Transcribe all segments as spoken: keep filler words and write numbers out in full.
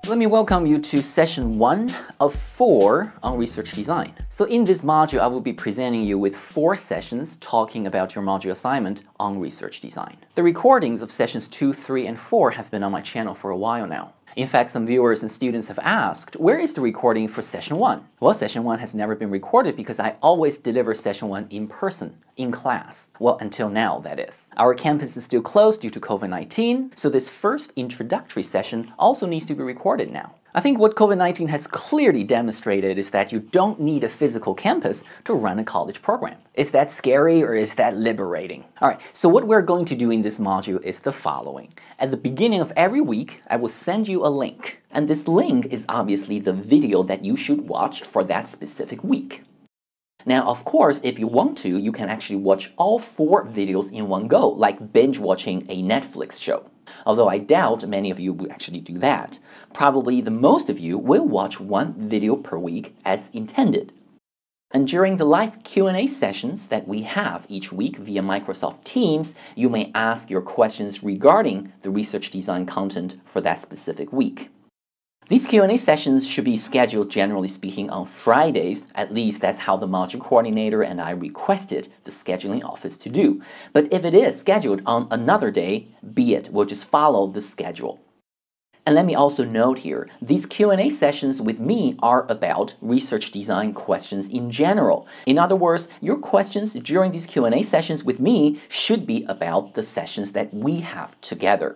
Let me welcome you to session one of four on research design. So in this module, I will be presenting you with four sessions talking about your module assignment on research design. The recordings of sessions two, three, and four have been on my channel for a while now. In fact, some viewers and students have asked, where is the recording for session one? Well, session one has never been recorded because I always deliver session one in person, in class. Well, until now, that is. Our campus is still closed due to COVID nineteen, so this first introductory session also needs to be recorded now. I think what COVID nineteen has clearly demonstrated is that you don't need a physical campus to run a college program. Is that scary or is that liberating? Alright, so what we're going to do in this module is the following. At the beginning of every week, I will send you a link. And this link is obviously the video that you should watch for that specific week. Now, of course, if you want to, you can actually watch all four videos in one go, like binge watching a Netflix show. Although I doubt many of you will actually do that. Probably the most of you will watch one video per week as intended. And during the live Q and A sessions that we have each week via Microsoft Teams, you may ask your questions regarding the research design content for that specific week. These Q and A sessions should be scheduled, generally speaking, on Fridays. At least that's how the module coordinator and I requested the scheduling office to do. But if it is scheduled on another day, be it, we'll just follow the schedule. And let me also note here, these Q and A sessions with me are about research design questions in general. In other words, your questions during these Q and A sessions with me should be about the sessions that we have together.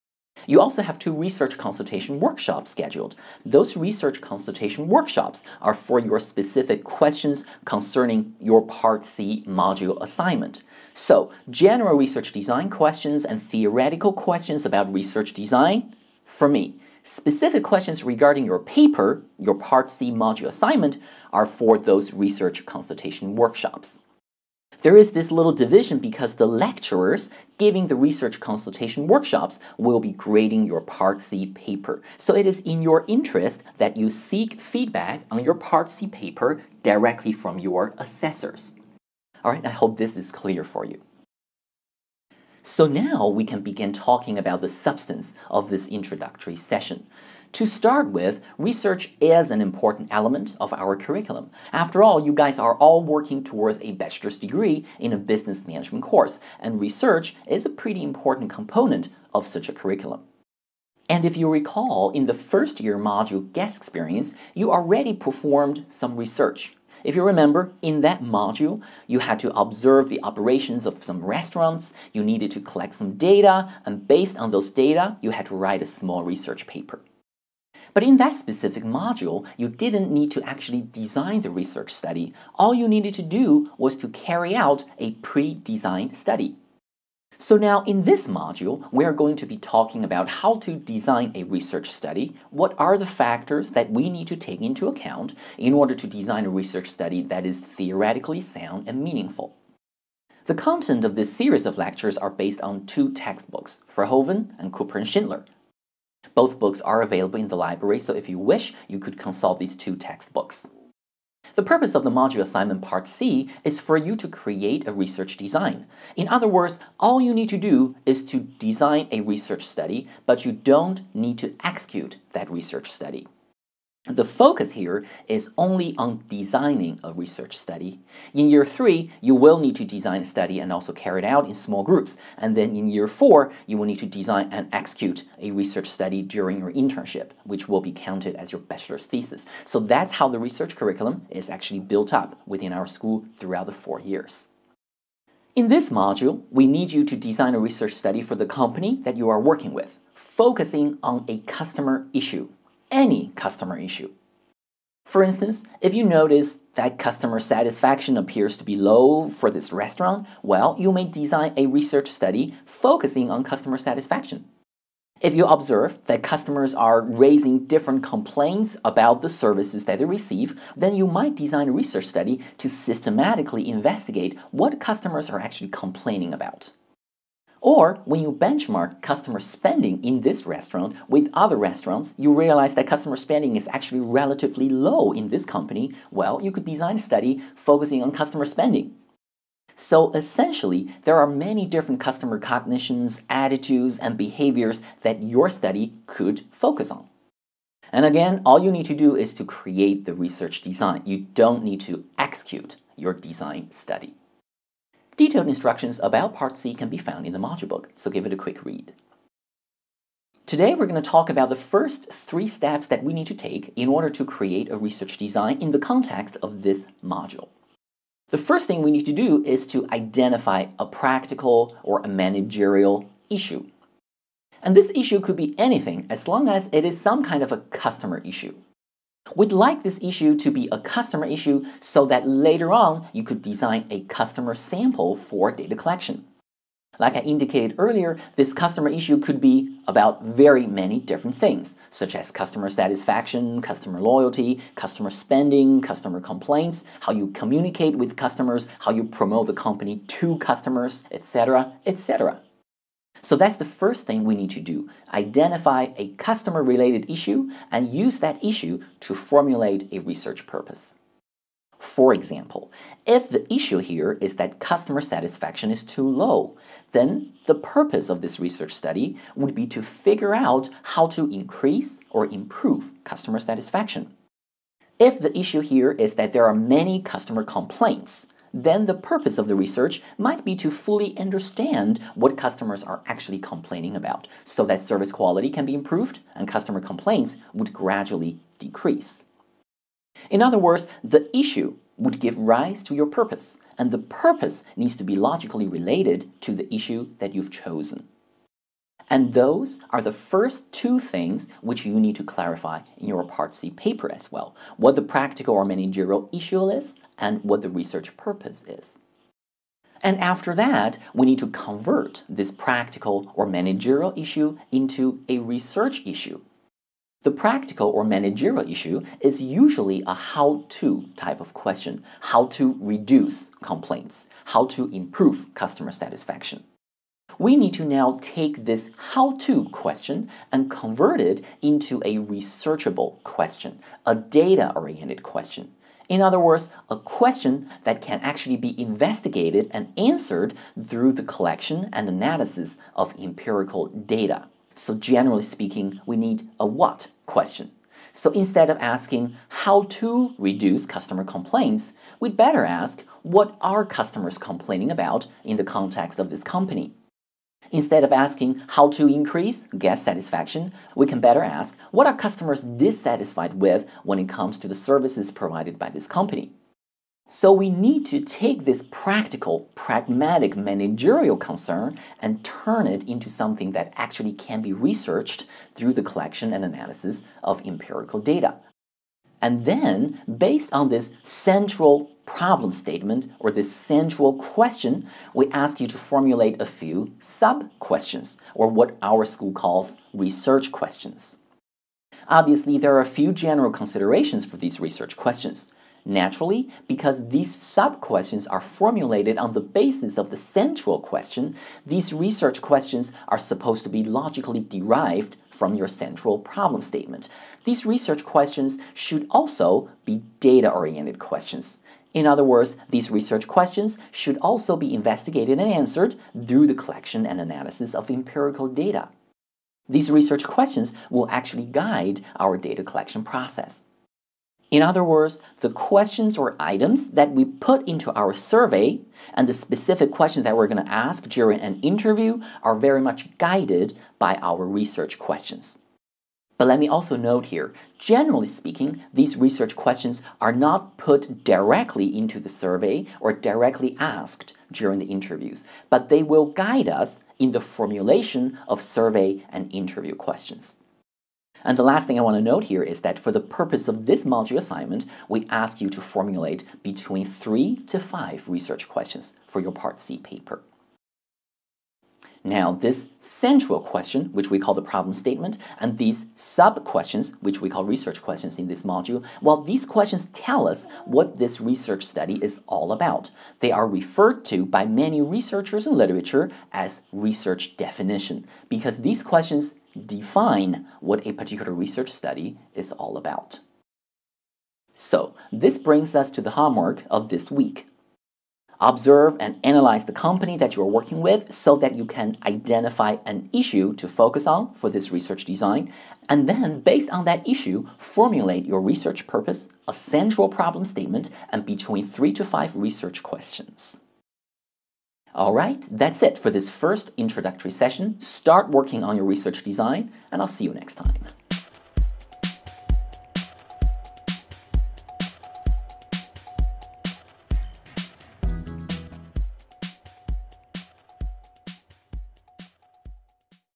You also have two research consultation workshops scheduled. Those research consultation workshops are for your specific questions concerning your Part C module assignment. So, general research design questions and theoretical questions about research design, for me. Specific questions regarding your paper, your Part C module assignment, are for those research consultation workshops. There is this little division because the lecturers giving the research consultation workshops will be grading your Part C paper. So it is in your interest that you seek feedback on your Part C paper directly from your assessors. Alright, I hope this is clear for you. So now we can begin talking about the substance of this introductory session. To start with, research is an important element of our curriculum. After all, you guys are all working towards a bachelor's degree in a business management course, and research is a pretty important component of such a curriculum. And if you recall, in the first year module guest experience, you already performed some research. If you remember, in that module, you had to observe the operations of some restaurants, you needed to collect some data, and based on those data, you had to write a small research paper. But in that specific module, you didn't need to actually design the research study. All you needed to do was to carry out a pre-designed study. So now in this module, we are going to be talking about how to design a research study, what are the factors that we need to take into account in order to design a research study that is theoretically sound and meaningful. The content of this series of lectures are based on two textbooks, Verhoeven and Cooper and Schindler. Both books are available in the library, so if you wish, you could consult these two textbooks. The purpose of the module assignment Part C is for you to create a research design. In other words, all you need to do is to design a research study, but you don't need to execute that research study. The focus here is only on designing a research study. In year three, you will need to design a study and also carry it out in small groups. And then in year four, you will need to design and execute a research study during your internship, which will be counted as your bachelor's thesis. So that's how the research curriculum is actually built up within our school throughout the four years. In this module, we need you to design a research study for the company that you are working with, focusing on a customer issue. Any customer issue. For instance, if you notice that customer satisfaction appears to be low for this restaurant, well, you may design a research study focusing on customer satisfaction. If you observe that customers are raising different complaints about the services that they receive, then you might design a research study to systematically investigate what customers are actually complaining about. Or, when you benchmark customer spending in this restaurant with other restaurants, you realize that customer spending is actually relatively low in this company, well, you could design a study focusing on customer spending. So essentially, there are many different customer cognitions, attitudes, and behaviors that your study could focus on. And again, all you need to do is to create the research design. You don't need to execute your design study. Detailed instructions about Part C can be found in the module book, so give it a quick read. Today we're going to talk about the first three steps that we need to take in order to create a research design in the context of this module. The first thing we need to do is to identify a practical or a managerial issue. And this issue could be anything as long as it is some kind of a customer issue. We'd like this issue to be a customer issue so that later on you could design a customer sample for data collection. Like I indicated earlier, this customer issue could be about very many different things, such as customer satisfaction, customer loyalty, customer spending, customer complaints, how you communicate with customers, how you promote the company to customers, et cetera, et cetera. So that's the first thing we need to do. Identify a customer-related issue and use that issue to formulate a research purpose. For example, if the issue here is that customer satisfaction is too low, then the purpose of this research study would be to figure out how to increase or improve customer satisfaction. If the issue here is that there are many customer complaints, then the purpose of the research might be to fully understand what customers are actually complaining about, so that service quality can be improved and customer complaints would gradually decrease. In other words, the issue would give rise to your purpose, and the purpose needs to be logically related to the issue that you've chosen. And those are the first two things which you need to clarify in your Part C paper as well, what the practical or managerial issue is and what the research purpose is. And after that, we need to convert this practical or managerial issue into a research issue. The practical or managerial issue is usually a how-to type of question, how to reduce complaints, how to improve customer satisfaction. We need to now take this how-to question and convert it into a researchable question, a data-oriented question. In other words, a question that can actually be investigated and answered through the collection and analysis of empirical data. So generally speaking, we need a what question. So instead of asking how to reduce customer complaints, we'd better ask what are customers complaining about in the context of this company. Instead of asking how to increase guest satisfaction, we can better ask what are customers dissatisfied with when it comes to the services provided by this company. So we need to take this practical, pragmatic managerial concern and turn it into something that actually can be researched through the collection and analysis of empirical data. And then, based on this central problem statement or this central question, we ask you to formulate a few sub-questions, or what our school calls research questions. Obviously, there are a few general considerations for these research questions. Naturally, because these sub-questions are formulated on the basis of the central question, these research questions are supposed to be logically derived from your central problem statement. These research questions should also be data-oriented questions. In other words, these research questions should also be investigated and answered through the collection and analysis of empirical data. These research questions will actually guide our data collection process. In other words, the questions or items that we put into our survey and the specific questions that we're going to ask during an interview are very much guided by our research questions. But let me also note here, generally speaking, these research questions are not put directly into the survey or directly asked during the interviews, but they will guide us in the formulation of survey and interview questions. And the last thing I want to note here is that for the purpose of this module assignment, we ask you to formulate between three to five research questions for your Part C paper. Now, this central question, which we call the problem statement, and these sub-questions, which we call research questions in this module, well, these questions tell us what this research study is all about. They are referred to by many researchers in literature as research definition, because these questions define what a particular research study is all about. So, this brings us to the homework of this week. Observe and analyze the company that you're working with so that you can identify an issue to focus on for this research design, and then, based on that issue, formulate your research purpose, a central problem statement, and between three to five research questions. Alright, that's it for this first introductory session. Start working on your research design, and I'll see you next time.